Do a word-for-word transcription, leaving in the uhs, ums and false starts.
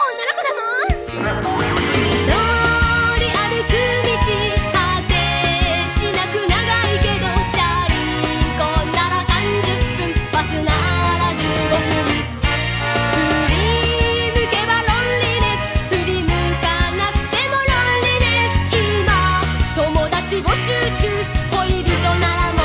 女の子だもん。一人歩く道果てしなく長いけど、チャリンコならさんじゅっぷん、バスならじゅうごふん。振り向けば論理です、振り向かなくても論理です。今友達募集中、恋人なら